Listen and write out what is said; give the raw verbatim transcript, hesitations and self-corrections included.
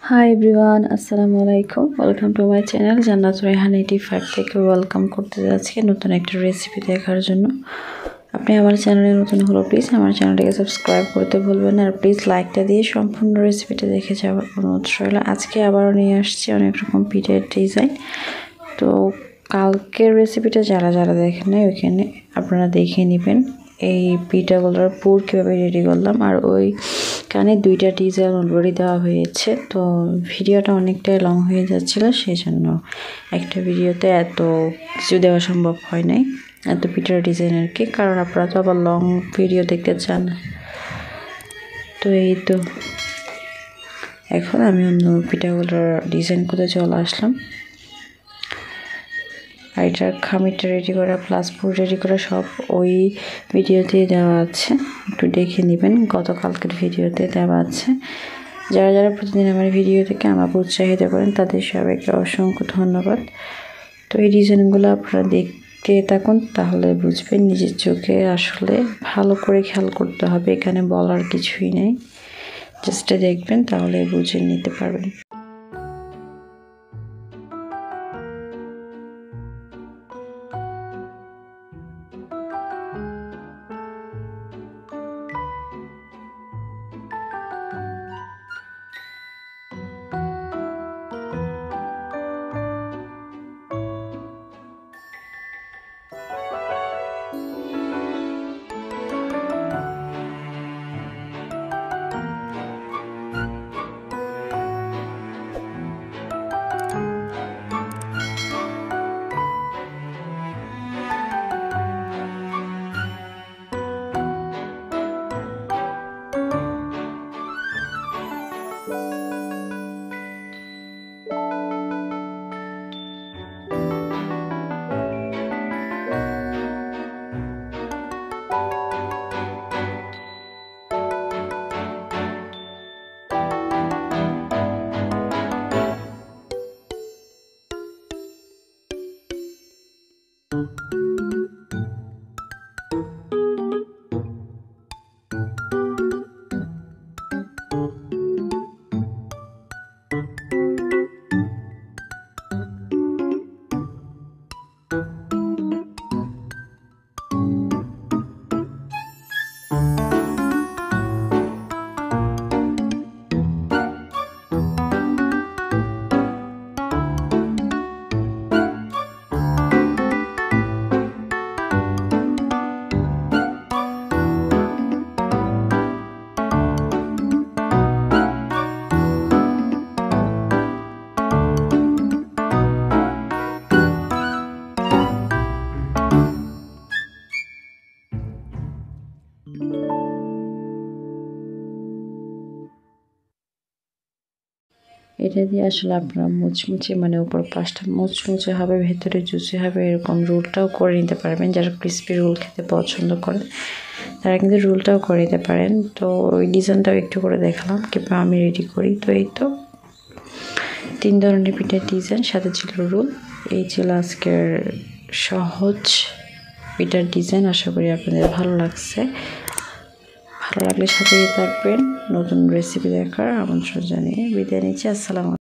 Hi everyone, assalamu alaikum. Welcome to my channel Jannatul Raihan eighty-five থেকে welcome করতে যাচ্ছি নতুন একটা রেসিপি দেখার জন্য। আপনি আমার চ্যানেলে নতুন হলে প্লিজ আমার চ্যানেলটাকে সাবস্ক্রাইব করতে ভুলবেন না, আর প্লিজ লাইকটা দিয়ে সম্পূর্ণ রেসিপিটা দেখে যাওয়ার অনুরোধ রইল। আজকে আবারও নিয়ে আসছি অনেক রকম পিঠের ডিজাইন। তো কালকের রেসিপিটা যারা যারা দেখেন না ওইখানে আপনারা দেখে নেবেন এই পিঠাগুলোর পুর কীভাবে রেডি করলাম, আর ওই কানে দুইটা ডিজাইন অলরেডি দেওয়া হয়েছে। তো ভিডিওটা অনেকটাই লং হয়ে যাচ্ছিলো, সেই জন্য একটা ভিডিওতে এত কিছু দেওয়া সম্ভব হয় নাই, এত পিঠার ডিজাইন আর কি, কারণ আপনারা তো আবার লং ভিডিও দেখতে চান। তো এই তো এখন আমি অন্য পিঠাগুলোর ডিজাইন করতে চলে আসলাম। আর এটার খামিরটা রেডি করা প্লাস পুর রেডি করা সব ওই ভিডিওতে দেওয়া আছে, একটু দেখে নেবেন, গতকালকের ভিডিওতে দেওয়া আছে। যারা যারা প্রতিদিন আমার ভিডিও থেকে আমাকে উৎসাহিত করেন তাদের সবাইকে অসংখ্য ধন্যবাদ। তো এই ডিজাইনগুলো আপনারা দেখতে থাকুন, তাহলে বুঝবেন নিজের চোখে। আসলে ভালো করে খেয়াল করতে হবে, এখানে বলার কিছুই নেই, জাস্ট দেখবেন তাহলে বুঝে নিতে পারবেন। এটা দিয়ে আসলে আপনারা মুচমুচে মানে উপর পাশটা মুচমুচে হবে, ভেতরে জুসি হবে, এরকম রোলটাও করে নিতে পারবেন। যারা ক্রিস্পি রোল খেতে পছন্দ করেন তারা কিন্তু রোলটাও করে নিতে পারেন। তো ওই ডিজাইনটাও একটু করে দেখালাম কীভাবে আমি রেডি করি। তো এই তো তিন ধরনের পিঠার ডিজাইন, সাথে ছিল রোল। এই ছিল আজকের সহজ পিঠার ডিজাইন। আশা করি আপনাদের ভালো লাগছে। ভালো লাগলে সাথেই থাকবেন। নতুন রেসিপি দেখার আমন্ত্রণ জানিয়ে বিদায় নিচ্ছি। আসসালামু আলাইকুম।